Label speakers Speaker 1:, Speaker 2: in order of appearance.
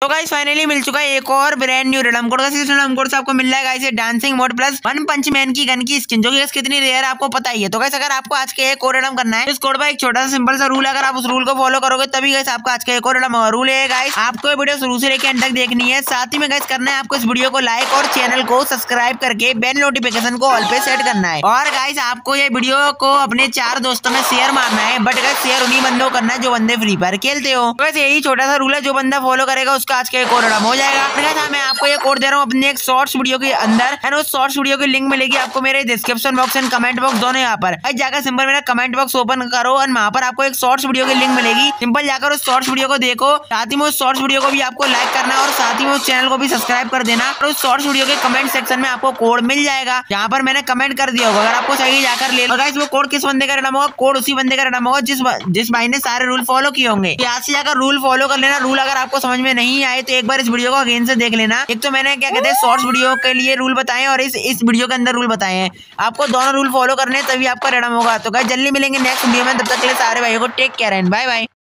Speaker 1: तो guys finally मिल चुका है एक और brand new redeem code. Redeem code से आपको मिल रहा है guys dancing mode plus one punch man की गन की स्किन, जो कि कितनी रेयर है आपको पता ही है। तो गाइस अगर आपको आज के एक और रिडम करना है, इस कोड पर एक छोटा सा सिंपल सा रूल है, अगर आप उस रूल को फॉलो करोगे तभी गाइस आपका आज का एक और रिडम होगा। रूल है गाइस, आपको ये वीडियो शुरू से लेकर एंड तक देखनी है। साथ ही में गाइस करना है आपको इस वीडियो को लाइक और चैनल को सब्सक्राइब करके बेल नोटिफिकेशन को ऑल पे सेट करना है। और गाइस आपको ये वीडियो को अपने 4 दोस्तों में शेयर मारना है, बट गाइस शेयर उन्हीं बंदों को करना है जो बंदे फ्री फायर खेलते हो। बस यही छोटा सा रूल है, जो बंदा फॉलो करेगा उसका आज का एक और रिडम हो जाएगा। मैं आपको ये कोड दे रहा हूँ अपने एक शॉर्ट्स वीडियो के अंदर, एंड उस शॉर्ट्स वीडियो की लिंक मिलेगी आपको मेरे description box and comment box दोनों यहाँ पर। जाकर सिंपल मेरा कमेंट बॉक्स ओपन करो और वहाँ पर आपको एक शॉर्ट्स वीडियो की लिंक मिलेगी। सिंपल जाकर उस शॉर्ट्स वीडियो को देखो, साथ ही में उस शॉर्ट्स वीडियो को भी आपको लाइक करना है और साथ ही में उस चैनल को भी सब्सक्राइब कर देना। और उस शॉर्ट्स वीडियो के कमेंट सेक्शन में आपको कोड मिल जाएगा, जहाँ पर मैंने कमेंट कर दिया होगा। अगर आपको सही जाकर ले लो गाइस, वो कोड किस बंदे का रिडम होगा, कोड उसी बंदे का रिडम होगा जिस भाई ने सारे रूल फॉलो किए होंगे। यहाँ से जाकर रूल फॉलो कर लेना। रूल अगर आपको समझ में नहीं आए तो एक बार इस वीडियो को अगेन से देख लेना। एक तो मैंने क्या कहते हैं शॉर्ट्स वीडियो के लिए रूल बताए और इस वीडियो के अंदर रूल बताए हैं। आपको दोनों रूल फॉलो करने तभी आपका रिडम होगा। तो गाइस जल्दी मिलेंगे नेक्स्ट वीडियो में, तब तक के लिए सारे भाइयों को take care and bye bye.